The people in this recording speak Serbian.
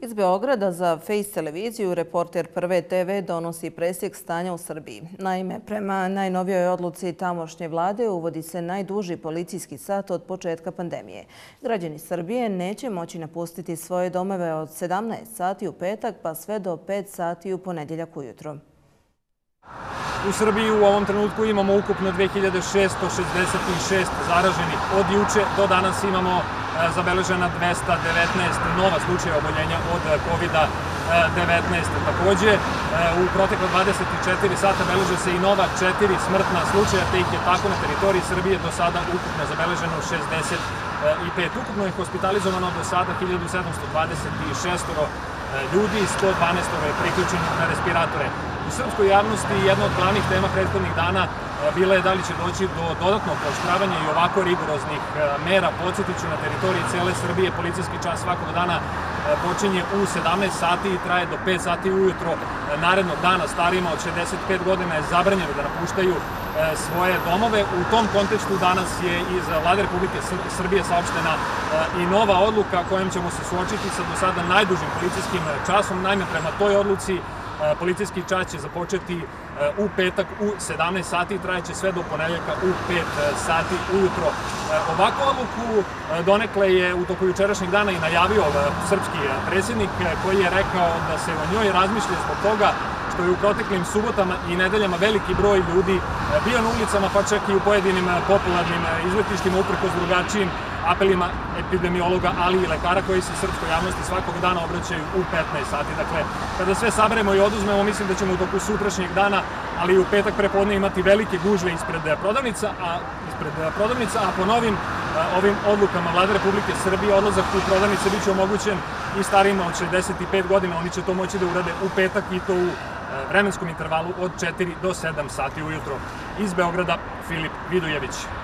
Iz Beograda za Face televiziju reporter Prve TV donosi presjek stanja u Srbiji. Naime, prema najnovijoj odluci tamošnje vlade uvodi se najduži policijski sat od početka pandemije. Građani Srbije neće moći napustiti svoje domove od 17 sati u petak pa sve do 5 sati u ponedjeljak ujutro. U Srbiji u ovom trenutku imamo ukupno 2666 zaraženih. Od juče do danas imamo zabeležena 219 nova slučaja oboljenja od COVID-19. Takođe, u protekle 24 sata beleže se i nova 4 smrtna slučaja, te ih je tako na teritoriji Srbije do sada ukupno zabeleženo 65. Ukupno je hospitalizovano do sada 1726 ljudi, 112 je priključeno na respiratore. U srpskoj javnosti jedna od glavnih tema prethodnih dana bila je da li će doći do dodatnog pooštravanja i ovako rigoroznih mera. Podsjetit ću, na teritoriji cele Srbije policijski čas svakog dana počinje u 17 sati i traje do 5 sati ujutro narednog dana. Starijima od 65 godina je zabranjeno da napuštaju svoje domove. U tom kontekstu danas je iz Vlade Republike Srbije saopštena i nova odluka kojom ćemo se suočiti sa do sada najdužim policijskim časom. Naime, prema toj odluci policijski čas će započeti u petak u 17 sati i trajeće sve do ponedeljka u 5 sati ujutro. Ovakvu odluku donekle je u toku jučerašnjeg dana i najavio srpski predsjednik, koji je rekao da se o njoj razmišlja zbog toga što je u proteklim subotama i nedeljama veliki broj ljudi bio na ulicama, pa čak i u pojedinim popularnim izletištima uprkos drugačijim apelima epidemiologa, ali i lekara koji se srpskoj javnosti svakog dana obraćaju u 15 sati. Dakle, kada sve saberemo i oduzmemo, mislim da ćemo u toku sutrašnjeg dana, ali i u petak prepodne imati velike gužve ispred prodavnica, a po novim ovim odlukama Vlade Republike Srbije odlazak u prodavnice biće omogućen i starijima od 65 godina. Oni će to moći da urade u petak i to u vremenskom intervalu od 4 do 7 sati ujutro. Iz Beograda, Filip Vidujević.